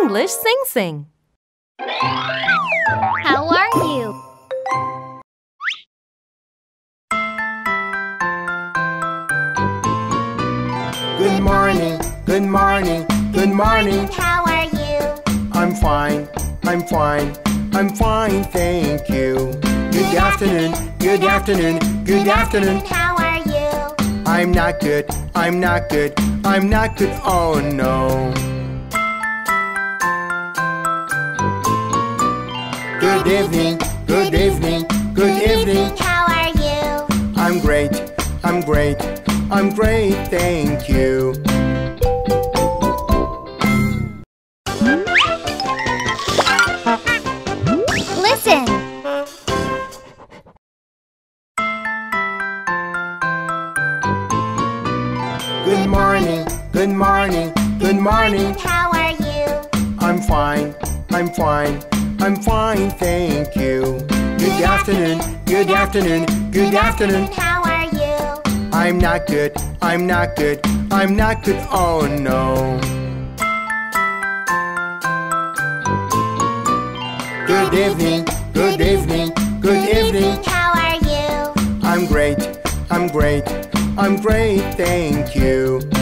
English Sing. How are you? Good morning, good morning, good morning. How are you? I'm fine, I'm fine, I'm fine, thank you. Good afternoon, good afternoon, good afternoon. How are you? I'm not good, I'm not good, I'm not good, oh no. Good evening, good evening, good evening. How are you? I'm great, I'm great, I'm great, thank you. Listen. Good morning, good morning, good morning. How are you? I'm fine, I'm fine, I'm fine, thank you. Good afternoon, good afternoon, good afternoon. How are you? I'm not good, I'm not good, I'm not good, oh no. Good evening, good evening, good evening. How are you? I'm great, I'm great, I'm great, thank you.